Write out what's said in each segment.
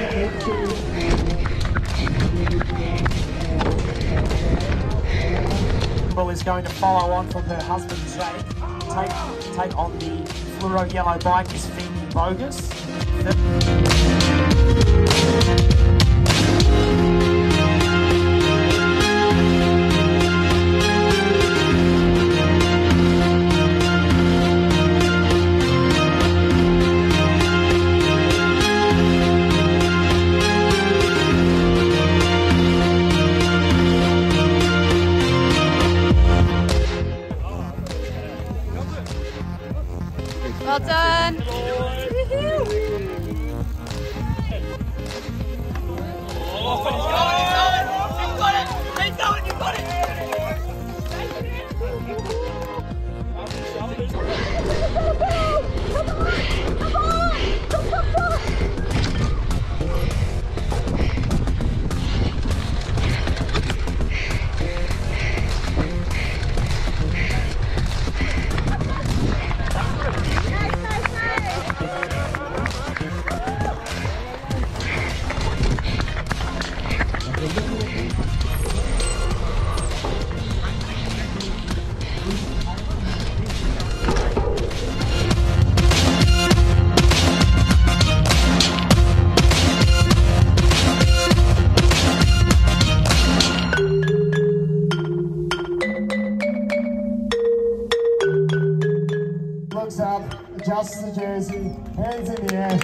Is going to follow on from her husband Jake. Take on the fluoro yellow bike is Phoebe Bogus. Well done. Looks up, adjusts the jersey, hands in the air.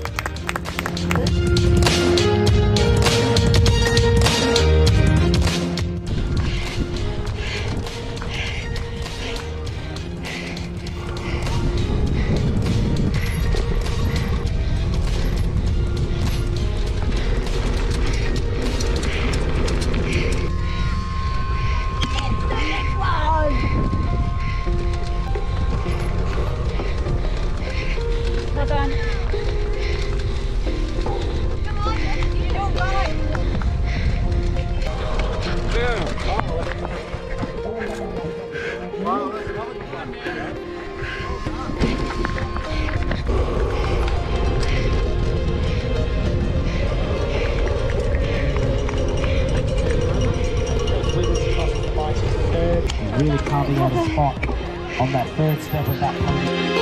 Well done. Come on, you're right. Really carving out a spot on that third step of that podium.